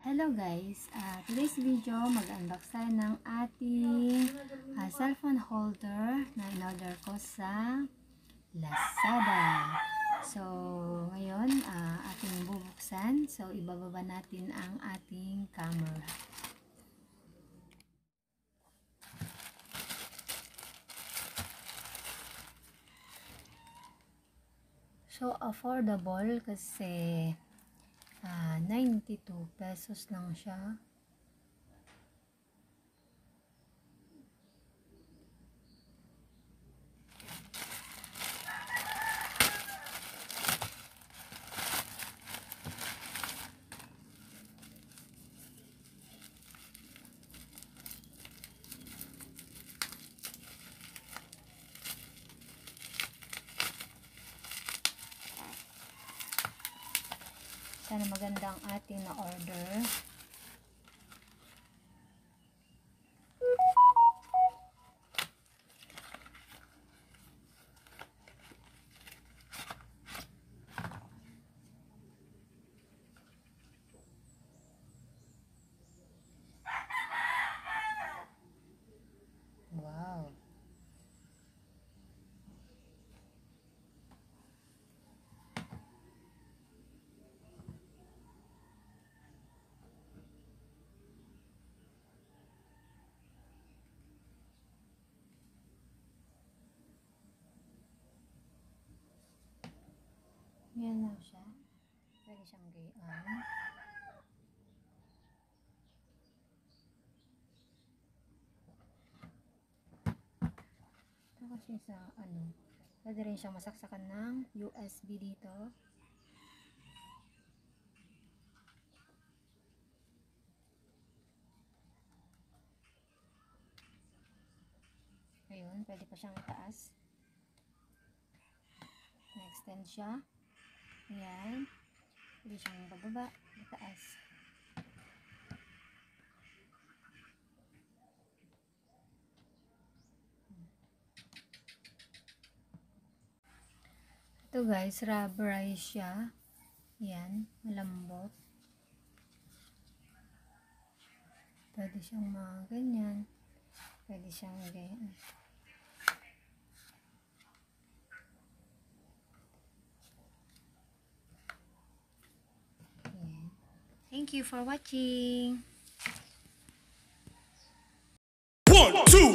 Hello guys, today's video mag-unbox tayo ng ating cellphone holder na in-order ko sa Lazada. So ngayon ating bubuksan. So ibababa natin ang ating camera. So affordable kasi 92 pesos lang siya. Sana maganda ang ating na-order. Wow! Yan lang siya. Pwede siyang gayaan. Ito kasi sa pwede rin siyang masaksakan ng USB dito. Ayun, pwede pa siyang itaas. Na-extend siya. Ayan. Pwede siyang bababa, itaas. Ito guys, rubberized siya. Ayan, malambot. Pwede siyang mga ganyan. Pwede siyang ganyan. Thank you for watching. 1, 2